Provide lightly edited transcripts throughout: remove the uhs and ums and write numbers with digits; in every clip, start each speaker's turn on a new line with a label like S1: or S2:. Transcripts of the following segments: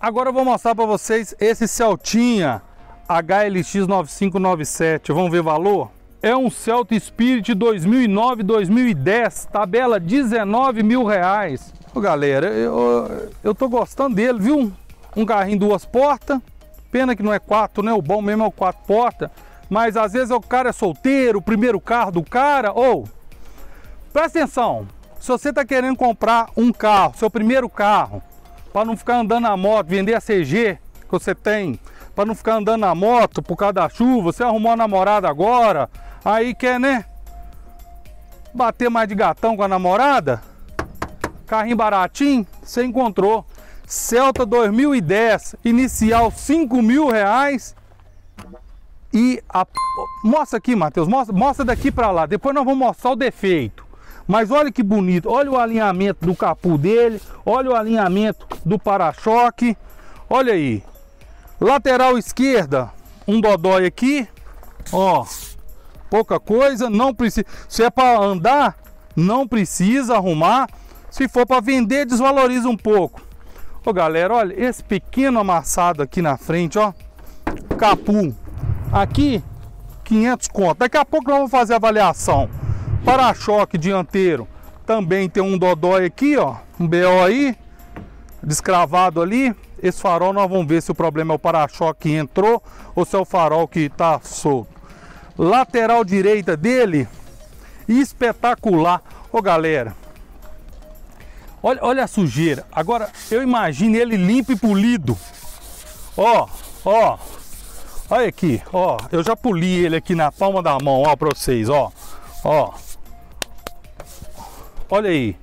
S1: Agora eu vou mostrar para vocês esse Celtinha HLX 9597. Vamos ver valor? É um Celta Spirit 2009-2010, tabela R$19 mil. Ô, galera, eu tô gostando dele, viu? Um carrinho 2 portas, pena que não é 4, né? O bom mesmo é o 4 portas, mas às vezes o cara é solteiro, o primeiro carro do cara, presta atenção, se você tá querendo comprar um carro, seu primeiro carro, para não ficar andando na moto, vender a CG que você tem, para não ficar andando na moto por causa da chuva, você arrumou uma namorada agora, aí quer, né, bater mais de gatão com a namorada, carrinho baratinho, você encontrou. Celta 2010, inicial R$5 mil. E mostra aqui, Matheus, mostra daqui para lá, depois nós vamos mostrar o defeito. Mas olha que bonito, olha o alinhamento do capô dele, olha o alinhamento do para-choque, olha aí. Lateral esquerda, um dodói aqui, ó, pouca coisa, não precisa, se é para andar, não precisa arrumar, se for para vender, desvaloriza um pouco. Ô galera, olha, esse pequeno amassado aqui na frente, ó, capô, aqui, 500 conto, daqui a pouco nós vamos fazer a avaliação. Para-choque dianteiro, também tem um dodói aqui, ó, um BO aí, descravado ali. Esse farol nós vamos ver se o problema é o para-choque que entrou ou se é o farol que tá solto. Lateral direita dele, espetacular. Ô galera, olha a sujeira. Agora eu imagino ele limpo e polido. Ó, olha aqui, ó, eu já poli ele aqui na palma da mão, ó, para vocês, ó. Olha aí.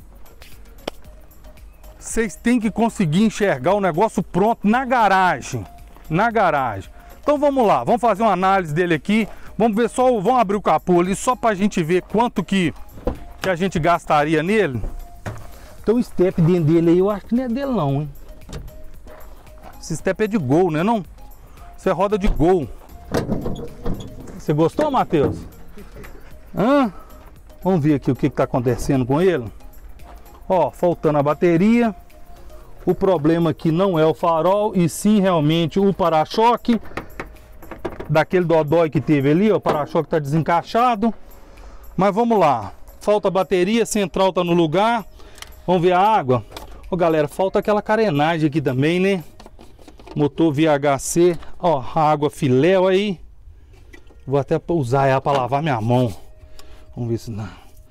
S1: Vocês têm que conseguir enxergar o negócio pronto na garagem. Então vamos lá, vamos fazer uma análise dele aqui. Vamos ver só, vamos abrir o capô ali só pra gente ver quanto que a gente gastaria nele. Então o step dentro dele aí, eu acho que não é dele não, hein? Esse step é de Gol, né não? Isso é roda de Gol. Você gostou, Matheus? Hã? Vamos ver aqui o que está acontecendo com ele. Ó, faltando a bateria. O problema aqui não é o farol, e sim realmente o para-choque. Daquele dodói que teve ali, ó, o para-choque está desencaixado. Mas vamos lá. Falta a bateria, central tá no lugar. Vamos ver a água. Ó, galera, falta aquela carenagem aqui também, né? Motor VHC. Ó, a água filéu aí. Vou até usar ela para lavar minha mão. Vamos ver se não.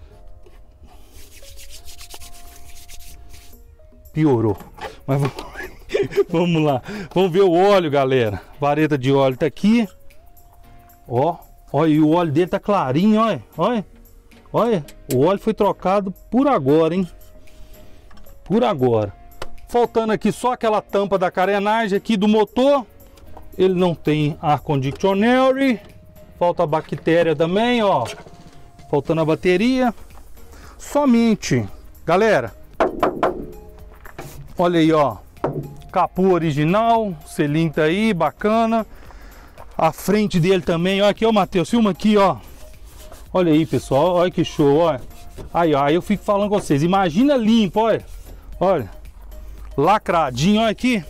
S1: Piorou. Mas vamos lá. Vamos ver o óleo, galera. Vareta de óleo tá aqui. Ó. Olha, e o óleo dele tá clarinho, olha. Olha. O óleo foi trocado por agora, hein? Por agora. Faltando aqui só aquela tampa da carenagem aqui do motor. Ele não tem ar condicioning. Falta a bactéria também, ó. Faltando a bateria. Somente, galera, olha aí, ó, capô original, selinho tá aí, bacana. A frente dele também, ó, aqui, ó, Matheus, filma aqui, ó. Olha aí, pessoal, olha que show, ó. Aí, ó, eu fico falando com vocês, imagina limpo, olha, lacradinho, olha aqui,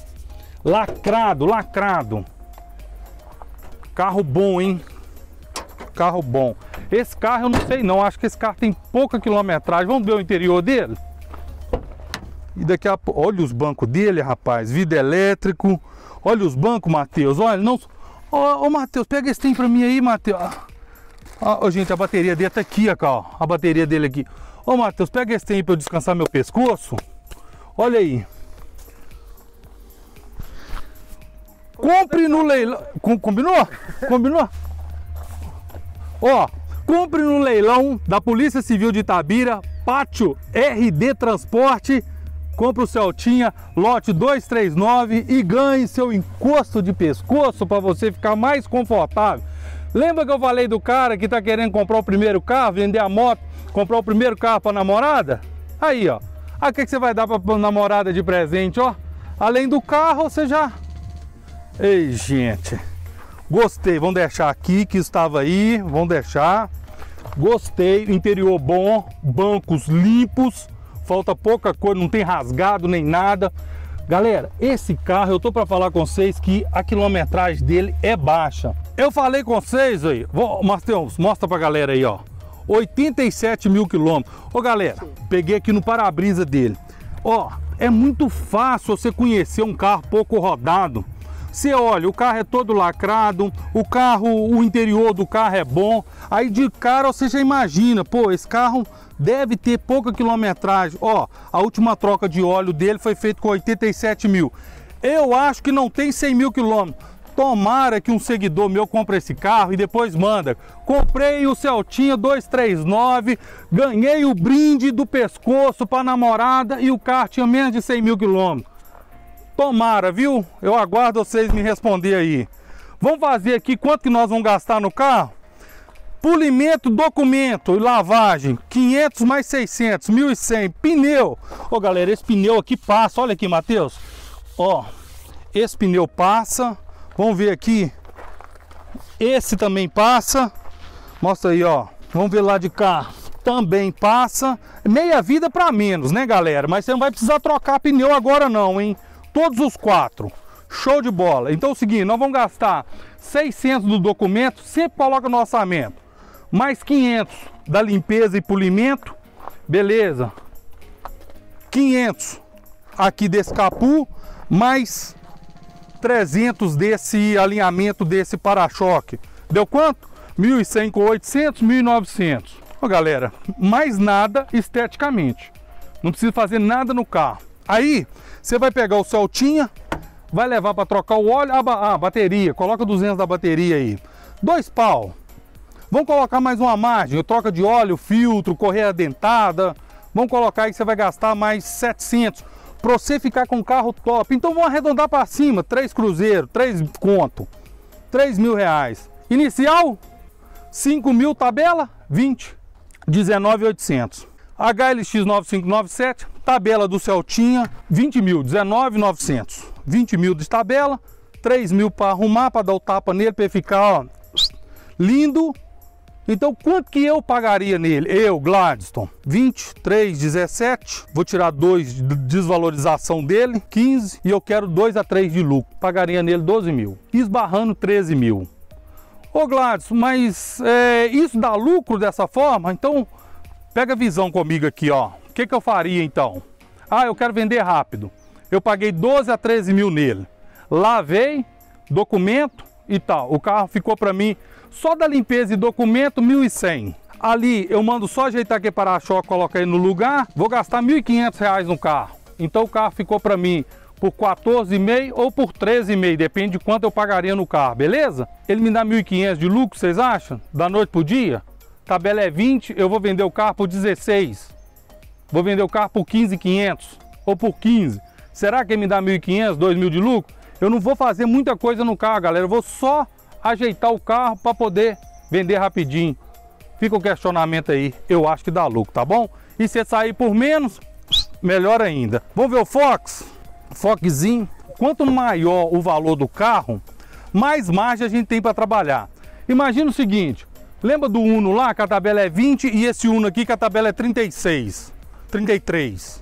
S1: lacrado. Carro bom, hein? Carro bom. Esse carro eu não sei não, acho que esse carro tem pouca quilometragem. Vamos ver o interior dele? E daqui a pouco, olha os bancos dele, rapaz, vidro elétrico. Olha os bancos, Matheus, olha, não... Ô, Matheus, pega esse trem pra mim aí, Matheus. Ó, gente, a bateria dele tá aqui, ó, a bateria dele aqui. Ô, Matheus, pega esse trem pra eu descansar meu pescoço. Olha aí. Compre no leilão. Combinou? Ó, compre no leilão da Polícia Civil de Itabira, Pátio RD Transporte. Compre o Celtinha, lote 239 e ganhe seu encosto de pescoço para você ficar mais confortável. Lembra que eu falei do cara que tá querendo comprar o primeiro carro, vender a moto, comprar o primeiro carro para namorada? Aí, ó. Aí o que você vai dar para namorada de presente, ó? Além do carro, você já... Ei, gente, gostei, vamos deixar aqui que estava aí, vamos deixar. Gostei, interior bom, bancos limpos, falta pouca coisa, não tem rasgado nem nada. Galera, esse carro eu tô para falar com vocês que a quilometragem dele é baixa. Eu falei com vocês aí, Matheus, mostra pra galera aí, ó. 87 mil quilômetros. Ô galera, peguei aqui no para-brisa dele. Ó, é muito fácil você conhecer um carro pouco rodado. Você olha, o carro é todo lacrado, o interior do carro é bom. Aí de cara você já imagina, pô, esse carro deve ter pouca quilometragem. Ó, a última troca de óleo dele foi feita com 87 mil. Eu acho que não tem 100 mil quilômetros. Tomara que um seguidor meu compre esse carro e depois manda. Comprei o Celtinha 239, ganhei o brinde do pescoço para namorada e o carro tinha menos de 100 mil quilômetros. Tomara, viu? Eu aguardo vocês me responder aí. Vamos fazer aqui quanto que nós vamos gastar no carro? Polimento, documento e lavagem, 500 mais 600, 1.100. Pneu. Ô galera, esse pneu aqui passa, olha aqui, Matheus. Ó, esse pneu passa. Vamos ver aqui. Esse também passa. Mostra aí, ó. Vamos ver lá de cá. Também passa. Meia vida para menos, né, galera? Mas você não vai precisar trocar pneu agora não, hein? Todos os 4. Show de bola. Então é o seguinte, nós vamos gastar 600 do documento, sempre coloca no orçamento. Mais 500 da limpeza e polimento. Beleza. 500 aqui desse capu, mais 300 desse alinhamento desse para-choque. Deu quanto? 1.100 com 800, 1.900. Ó, galera, mais nada esteticamente. Não precisa fazer nada no carro. Aí, você vai pegar o Celtinha, vai levar para trocar o óleo, a bateria, coloca 200 da bateria aí. 2 pau. Vamos colocar mais uma margem, troca de óleo, filtro, correia dentada. Vamos colocar aí que você vai gastar mais 700 para você ficar com um carro top. Então vamos arredondar para cima, 3 cruzeiros, 3 conto, 3 mil reais. Inicial, 5 mil, tabela, 20, 19.800. HLX 9597, tabela do Celtinha, 20 mil, 19.900. 20 mil de tabela, 3 mil para arrumar, para dar o tapa nele, para ele ficar, ó, lindo. Então, quanto que eu pagaria nele? Eu, Gladstone, 23,17. Vou tirar 2 de desvalorização dele, 15. E eu quero 2 a 3 de lucro. Pagaria nele 12 mil. Esbarrando 13 mil. Ô Gladstone, mas isso dá lucro dessa forma? Então, pega a visão comigo aqui, ó. O que eu faria então? Ah, eu quero vender rápido. Eu paguei 12 a 13 mil nele. Lavei, documento e tal. O carro ficou para mim... Só da limpeza e documento, 1.100. Ali eu mando só ajeitar aqui para-choque, colocar ele no lugar. Vou gastar 1.500 reais no carro. Então o carro ficou para mim por 14,5 ou por 13,5. Depende de quanto eu pagaria no carro, beleza? Ele me dá 1.500 de lucro, vocês acham? Da noite pro dia? Tabela é 20, eu vou vender o carro por 16. Vou vender o carro por 15.500 ou por 15. Será que ele me dá 1.500, 2.000 de lucro? Eu não vou fazer muita coisa no carro, galera. Eu vou só ajeitar o carro para poder vender rapidinho. Fica o questionamento aí, eu acho que dá lucro, tá bom? E se sair por menos, melhor ainda. Vamos ver o Fox? Foxzinho. Quanto maior o valor do carro, mais margem a gente tem para trabalhar. Imagina o seguinte, lembra do Uno lá, que a tabela é 20 e esse Uno aqui que a tabela é 36, 33.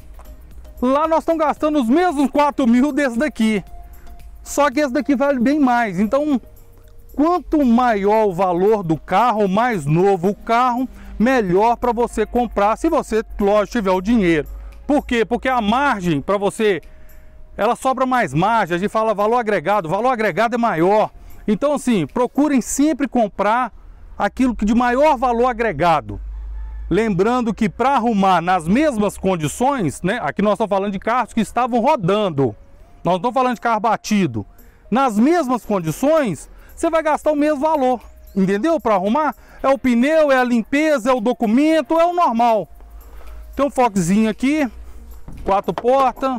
S1: Lá nós estamos gastando os mesmos 4 mil desse daqui. Só que esse daqui vale bem mais, então... Quanto maior o valor do carro, mais novo o carro, melhor para você comprar, se você, lógico, tiver o dinheiro. Por quê? Porque a margem para você, ela sobra mais margem, a gente fala valor agregado é maior. Então assim, procurem sempre comprar aquilo que de maior valor agregado. Lembrando que para arrumar nas mesmas condições, né? Aqui nós estamos falando de carros que estavam rodando, nós não estamos falando de carro batido. Nas mesmas condições, você vai gastar o mesmo valor, entendeu? Para arrumar, é o pneu, é a limpeza, é o documento, é o normal. Tem um Foxzinho aqui, 4 portas,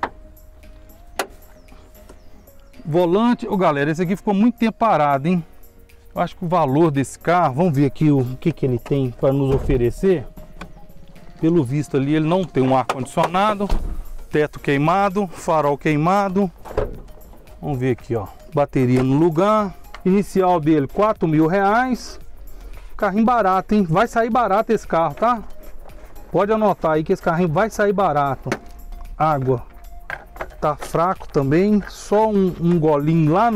S1: volante. Ô galera, esse aqui ficou muito tempo parado, hein? Eu acho que o valor desse carro, vamos ver aqui o que ele tem para nos oferecer. Pelo visto ali, ele não tem um ar-condicionado, teto queimado, farol queimado. Vamos ver aqui, ó, bateria no lugar. Inicial dele, 4 mil reais. Carrinho barato, hein? Vai sair barato esse carro, tá? Pode anotar aí que esse carrinho vai sair barato. Água. tá fraco também, só um golinho lá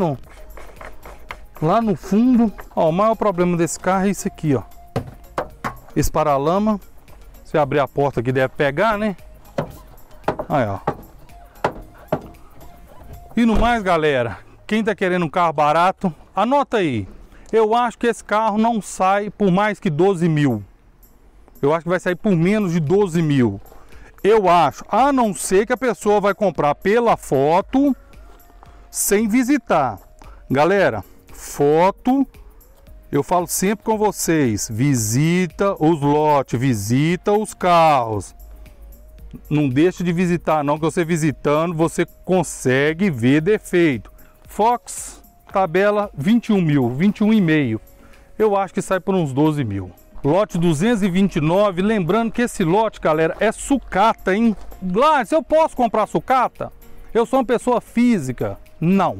S1: no fundo. Ó, o maior problema desse carro é isso aqui, ó. Esse paralama, se abrir a porta aqui deve pegar, né? Aí, ó. E no mais, galera, quem tá querendo um carro barato, anota aí. Eu acho que esse carro não sai por mais que 12 mil. Eu acho que vai sair por menos de 12 mil. Eu acho, a não ser que a pessoa vai comprar pela foto, sem visitar. Galera, foto, eu falo sempre com vocês, visita os lotes, visita os carros. Não deixe de visitar não, que você visitando, você consegue ver defeito. Fox, tabela 21 mil, 21,5. Eu acho que sai por uns 12 mil. Lote 229, lembrando que esse lote, galera, é sucata, hein? Gladys, eu posso comprar sucata? Eu sou uma pessoa física? Não.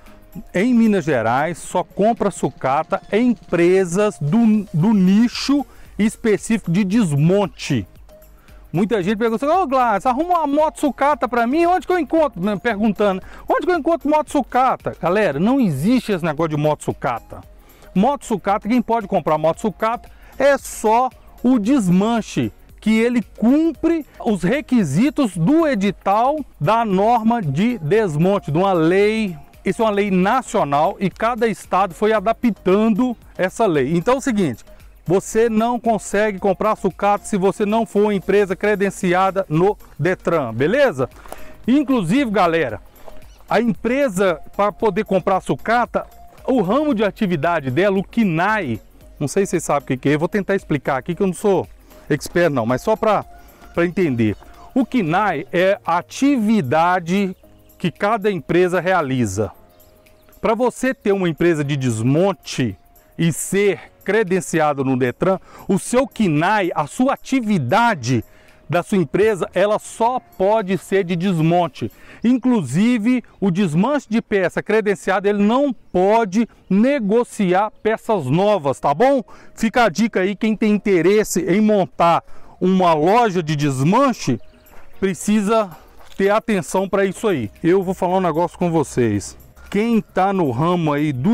S1: Em Minas Gerais, só compra sucata empresas do nicho específico de desmonte. Muita gente pergunta, ô Gladys, arruma uma moto sucata para mim, onde que eu encontro? Perguntando, onde que eu encontro moto sucata? Galera, não existe esse negócio de moto sucata. Moto sucata, quem pode comprar moto sucata é só o desmanche, que ele cumpre os requisitos do edital da norma de desmonte, de uma lei. Isso é uma lei nacional e cada estado foi adaptando essa lei. Então é o seguinte, você não consegue comprar sucata se você não for uma empresa credenciada no Detran, beleza? Inclusive, galera, a empresa, para poder comprar sucata, o ramo de atividade dela, o KNAI, não sei se vocês sabem o que é, eu vou tentar explicar aqui que eu não sou expert não, mas só para entender. O KNAI é a atividade que cada empresa realiza. Para você ter uma empresa de desmonte e ser credenciado no Detran, o seu KNAI, a sua atividade da sua empresa, ela só pode ser de desmonte. Inclusive, o desmanche de peça credenciada, ele não pode negociar peças novas, tá bom? Fica a dica aí, quem tem interesse em montar uma loja de desmanche, precisa ter atenção para isso aí. Eu vou falar um negócio com vocês. Quem está no ramo aí do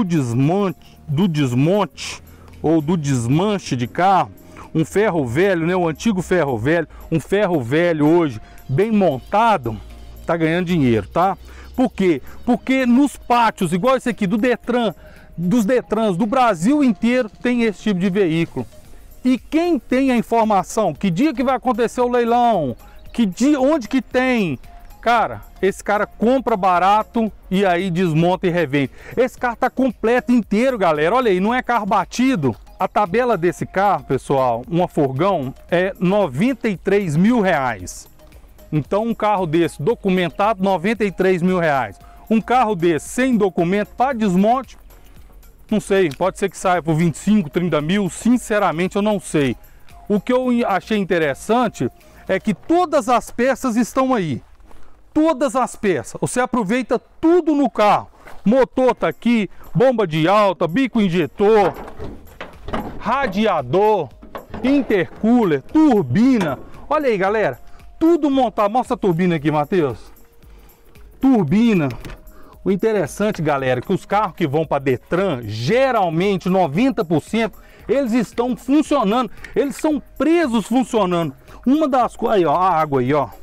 S1: desmonte ou do desmanche de carro, um ferro velho, né, o antigo ferro velho, um ferro velho hoje bem montado, tá ganhando dinheiro, tá? Por quê? Porque nos pátios, igual esse aqui do Detran, dos Detrans do Brasil inteiro, tem esse tipo de veículo. E quem tem a informação, que dia que vai acontecer o leilão, que dia, onde que tem, cara, esse cara compra barato e aí desmonta e revende. Esse carro tá completo inteiro, galera. Olha aí, não é carro batido. A tabela desse carro, pessoal, uma furgão, é 93 mil reais. Então um carro desse documentado, 93 mil reais. Um carro desse sem documento para desmonte, não sei, pode ser que saia por 25, 30 mil, sinceramente eu não sei. O que eu achei interessante é que todas as peças estão aí. Todas as peças, você aproveita tudo no carro. Motor tá aqui, bomba de alta, bico injetor, radiador, intercooler, turbina. Olha aí, galera, tudo montado. Mostra a turbina aqui, Matheus. Turbina. O interessante, galera, é que os carros que vão para Detran, geralmente 90%, eles estão funcionando. Eles são presos funcionando. Uma das coisas, aí ó, a água aí, ó.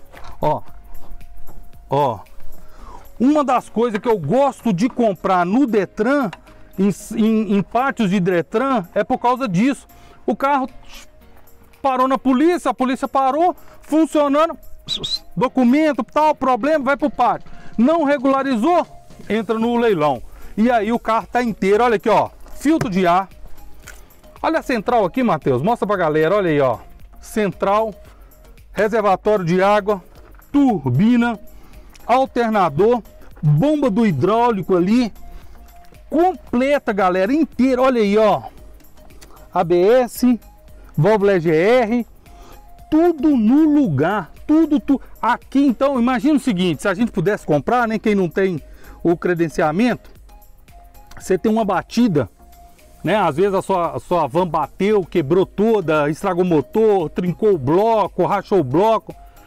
S1: Ó, uma das coisas que eu gosto de comprar no Detran, em pátios de Detran, é por causa disso. O carro parou na polícia, a polícia parou, funcionando, documento, tal, problema, vai pro pátio. Não regularizou, entra no leilão. E aí o carro tá inteiro, olha aqui, ó, filtro de ar. Olha a central aqui, Matheus, mostra pra galera, olha aí, ó. Central, reservatório de água, turbina, alternador, bomba do hidráulico ali, completa, galera, inteira. Olha aí, ó, ABS, válvula EGR, tudo no lugar, tudo. Aqui, então, imagina o seguinte, se a gente pudesse comprar, né, quem não tem o credenciamento, você tem uma batida, né, às vezes a sua van bateu, quebrou toda, estragou o motor, trincou o bloco, rachou o bloco.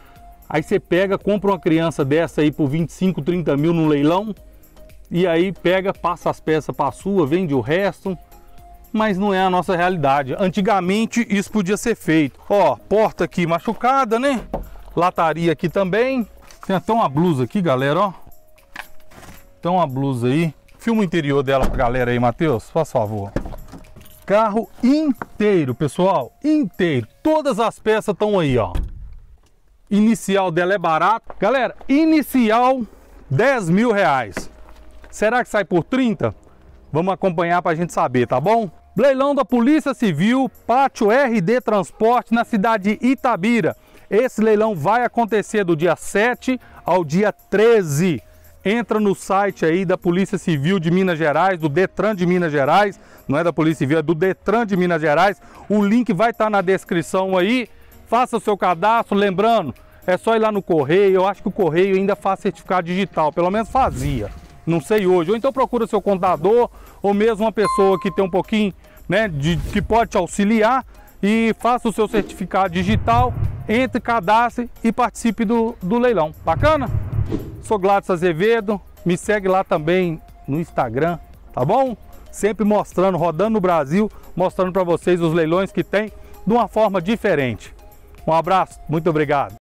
S1: Aí você pega, compra uma criança dessa aí por 25, 30 mil no leilão, e aí pega, passa as peças para a sua, vende o resto, mas não é a nossa realidade. Antigamente isso podia ser feito. Ó, porta aqui machucada, né? Lataria aqui também. Tem até uma blusa aqui, galera, ó. Tem uma blusa aí. Filma o interior dela pra galera aí, Matheus, faz favor. Carro inteiro, pessoal, inteiro. Todas as peças estão aí, ó. Inicial dela é barato. Galera, inicial 10 mil reais. Será que sai por 30? Vamos acompanhar pra gente saber, tá bom? Leilão da Polícia Civil, Pátio RD Transporte, na cidade de Itabira. Esse leilão vai acontecer do dia 7 ao dia 13. Entra no site aí da Polícia Civil de Minas Gerais, do Detran de Minas Gerais. Não é da Polícia Civil, é do Detran de Minas Gerais. O link vai estar na descrição aí. Faça o seu cadastro, lembrando, é só ir lá no Correio. Eu acho que o Correio ainda faz certificado digital, pelo menos fazia. Não sei hoje. Ou então procura seu contador, ou mesmo uma pessoa que tem um pouquinho, né, que pode te auxiliar, e faça o seu certificado digital, entre, cadastre e participe do leilão. Bacana? Sou Gladson Azevedo, me segue lá também no Instagram, tá bom? Sempre mostrando, rodando no Brasil, mostrando para vocês os leilões que tem de uma forma diferente. Um abraço, muito obrigado.